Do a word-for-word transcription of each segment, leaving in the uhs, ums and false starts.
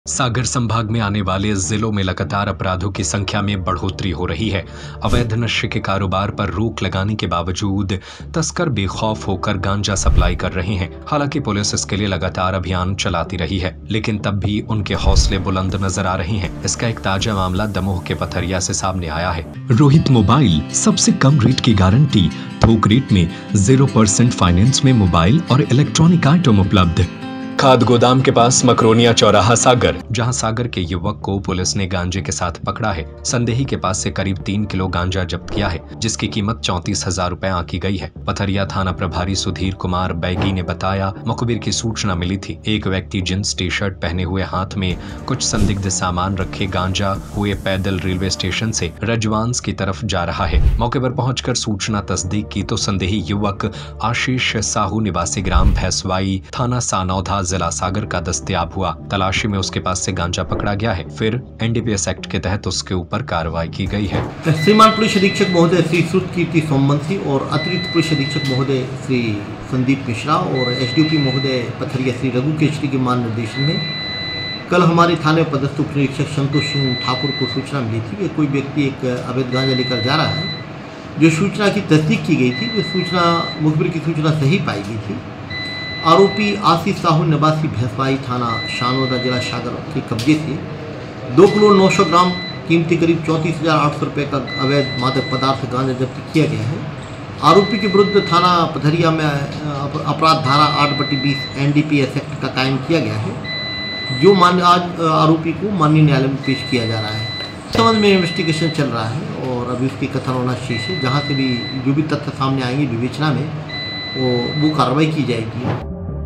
सागर संभाग में आने वाले जिलों में लगातार अपराधों की संख्या में बढ़ोतरी हो रही है। अवैध नशे के कारोबार पर रोक लगाने के बावजूद तस्कर बेखौफ होकर गांजा सप्लाई कर रहे हैं। हालांकि पुलिस इसके लिए लगातार अभियान चलाती रही है, लेकिन तब भी उनके हौसले बुलंद नजर आ रहे हैं। इसका एक ताजा मामला दमोह के पथरिया से सामने आया है। रोहित मोबाइल, सबसे कम रेट की गारंटी, थोक रेट में जीरो परसेंट फाइनेंस में मोबाइल और इलेक्ट्रॉनिक आइटम उपलब्ध। खाद गोदाम के पास मकरोनिया चौराहा सागर, जहां सागर के युवक को पुलिस ने गांजे के साथ पकड़ा है। संदेही के पास से करीब तीन किलो गांजा जब्त किया है, जिसकी कीमत चौंतीस हजार रूपए आंकी गई है। पथरिया थाना प्रभारी सुधीर कुमार बैगी ने बताया, मुखबिर की सूचना मिली थी। एक व्यक्ति जींस टी शर्ट पहने हुए हाथ में कुछ संदिग्ध सामान रखे गांजा हुए पैदल रेलवे स्टेशन से रजवांस की तरफ जा रहा है। मौके पर पहुंचकर सूचना तस्दीक की तो संदेही युवक आशीष साहू निवासी ग्राम भैंसवाई, थाना सानौधा, जिला सागर का दस्तयाब हुआ। तलाशी में उसके पास से गांजा पकड़ा गया है। फिर एनडीपीएस एक्ट के तहत उसके ऊपर कार्रवाई की गई है। श्रीमान पुलिस अधीक्षक महोदय श्री श्रुतकीर्ति सोमवंशी और अतिरिक्त पुलिस अधीक्षक महोदय श्री संदीप मिश्रा और एसडीओपी महोदय पथरिया श्री रघु केशरी के मार्गदर्शन में कल हमारे थाने पदस्थ उप निरीक्षक संतोष सिंह ठाकुर को सूचना मिली थी कि कोई व्यक्ति एक अवैध गांजा लेकर जा रहा है। जो सूचना की तस्दीक की गई थी, वो सूचना मुखबिर की सूचना सही पाई गई थी। आरोपी आशीष साहू निवासी भैंसवाई, थाना शानौदा, जिला सागर के कब्जे से दो किलो नौ सौ ग्राम कीमती करीब चौंतीस हजार आठ सौ रुपये का अवैध मादक पदार्थ गांजा जब्त किया गया है। आरोपी के विरुद्ध थाना पथरिया में अपराध धारा आठ बटी बीस एनडीपीएस एक्ट का कायम किया गया है, जो मान्य आज आरोपी को माननीय न्यायालय में पेश किया जा रहा है। इस संबंध में इन्वेस्टिगेशन चल रहा है और अभी उसकी कथन होना शेष है। जहाँ से भी जो भी तथ्य सामने आएंगे विवेचना में वो वो कार्रवाई की जाएगी।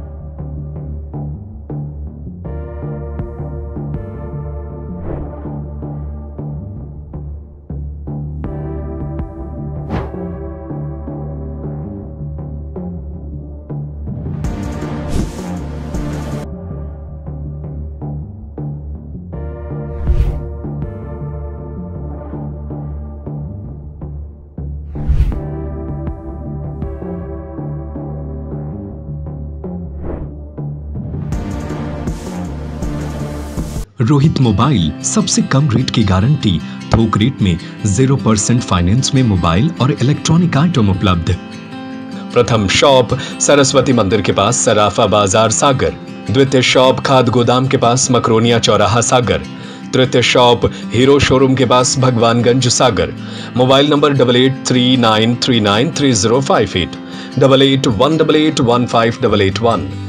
रोहित मोबाइल, सबसे कम रेट की गारंटी, थोक रेट में जीरो परसेंट फाइनेंस में मोबाइल और इलेक्ट्रॉनिक आइटम उपलब्ध। प्रथम शॉप सरस्वती मंदिर के पास सराफा बाजार सागर, द्वितीय शॉप खाद गोदाम के पास मकरोनिया चौराहा सागर, तृतीय शॉप हीरो शोरूम के पास Bhagwanganj Sagar. Mobile number double eight three nine three nine three zero five eight, double eight one double eight one five double eight one.